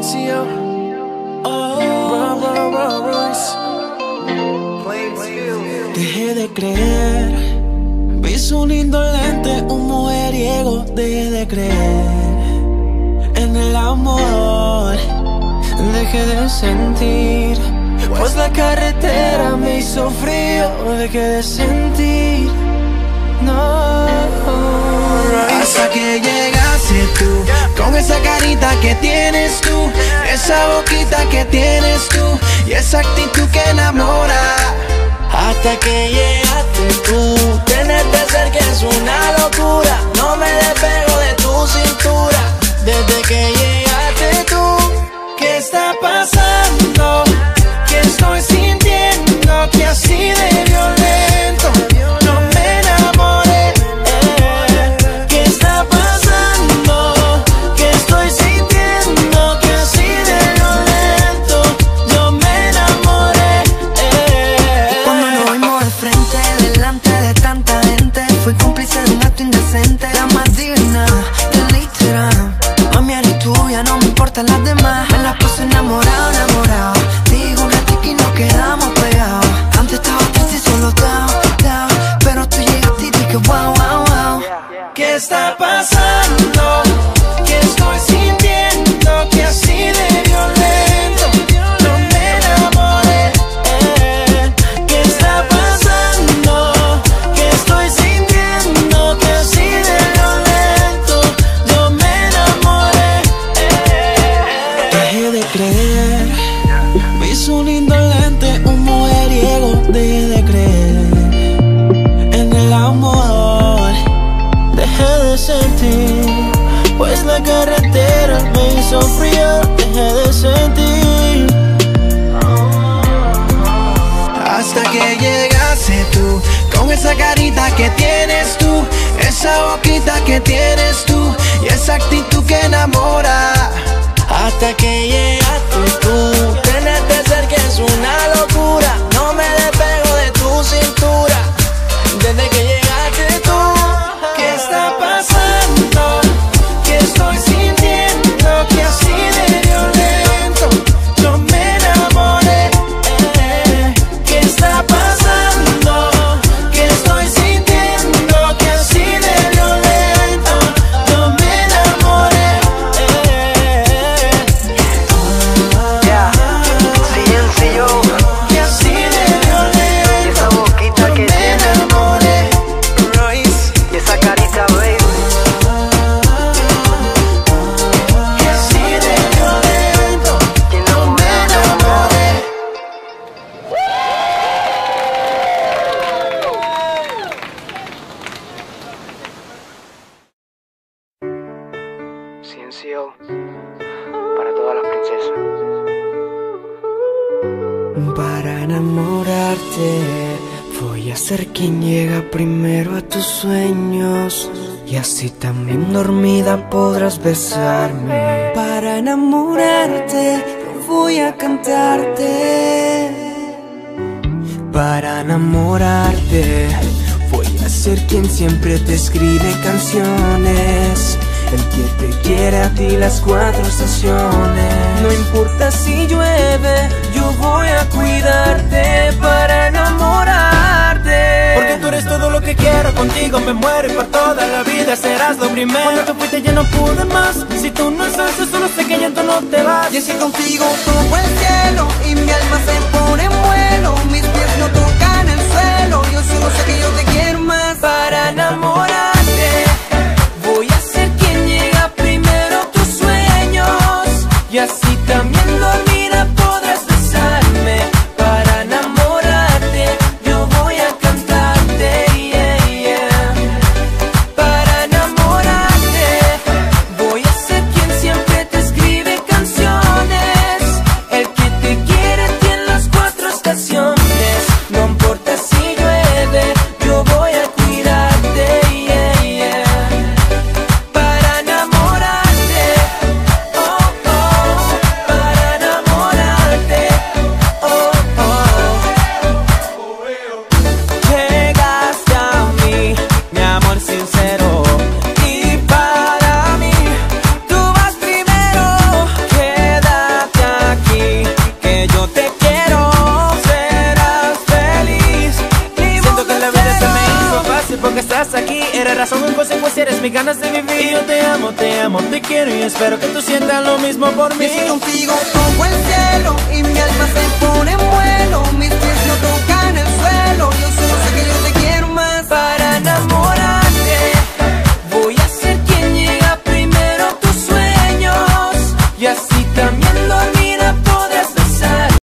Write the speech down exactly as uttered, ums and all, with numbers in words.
Ciencio. Oh, dejé de creer, vi un indolente, un mujeriego. Dejé de creer en el amor, dejé de sentir, pues la carretera me hizo frío. Dejé de sentir, no. Hasta que llegaste tú, con esa carita que tienes tú, esa boquita que tienes tú y esa actitud que enamora. Hasta que llegaste tú, tenerte cerca es una locura. No me despego de tu cintura. Desde que llegaste tú, ¿qué está pasando? ¿Qué estoy sintiendo? Que así de violento no me enamoré. eh. ¿Qué está pasando? ¿Qué estoy sintiendo? Que así de violento yo me enamoré. eh. Cuando nos vimos de frente, delante de tanta gente, fui cómplice de un acto indecente. La más digna del Instagram, mami eres tuya, no me importan las demás. Me la paso enamorado, enamorado. Digo un ratito y nos quedamos pegados. Antes estaba triste y solo down, down, pero tú llegaste y dije wow, wow, wow. ¿Qué está pasando? ¿Qué estoy sintiendo? Que así de violento no me enamoré. eh. ¿Qué está pasando? ¿Qué estoy sintiendo? Que así de violento yo me enamoré. eh. Dejé de creer, vi un indolente, un mujeriego. Dejé de creer en el amor, dejé de sentir, pues la carretera me hizo frío. Dejé de sentir, hasta que llegaste tú, con esa carita que tienes tú, esa boquita que tienes tú y esa actitud que enamora. Hasta que llegaste tú, tenerte cerca es una locura. No me despego de tu cintura. Desde que llegaste tú, ¿qué está pasando? ¿Qué estoy sintiendo? Que así de violento yo me enamoré. eh. ¿Qué está pasando? ¿Qué estoy sintiendo? Que así de violento yo me enamoré. eh. Ya, Ciencio, Que así de violento y esa boquita yo que me tienes enamoré. Royce. y esa carita, baby. Que así de violento yo me enamoré. Ciencio, para todas las princesas. Para enamorarte, voy a ser quien llega primero a tus sueños, y así también dormida podrás besarme. Para enamorarte, voy a cantarte. Para enamorarte, voy a ser quien siempre te escribe canciones, el que te quiere a ti las cuatro estaciones. No importa si llueve, yo voy a cuidarte. Para enamorarte, porque tú eres todo lo que quiero. Contigo me muero y por toda la vida serás lo primero. Cuando tú fuiste ya no pude más. Si tú no estás, yo solo sé que ya tú no te vas. Y es que contigo toco el cielo y mi alma se pone en vuelo. Mis pies no tocan el suelo, yo solo sé que yo te quiero más. Para enamorarte, voy a ser quien llega primero a tus sueños, y así también dormida podrás besarme. Para enamorarte, yo voy a cantarte, yeah, yeah. Para enamorarte, voy a ser quien siempre te escribe canciones, el que te quiere tiene las cuatro estaciones. que yo te quiero. Serás feliz. Siento que la vida se me hizo fácil porque estás aquí. Eres razón en consecuencia, eres mis ganas de vivir. Y yo te amo, te amo, te quiero y espero que tú sientas lo mismo por mí. Y si contigo pongo el cielo y mi alma se pone en vuelo, mis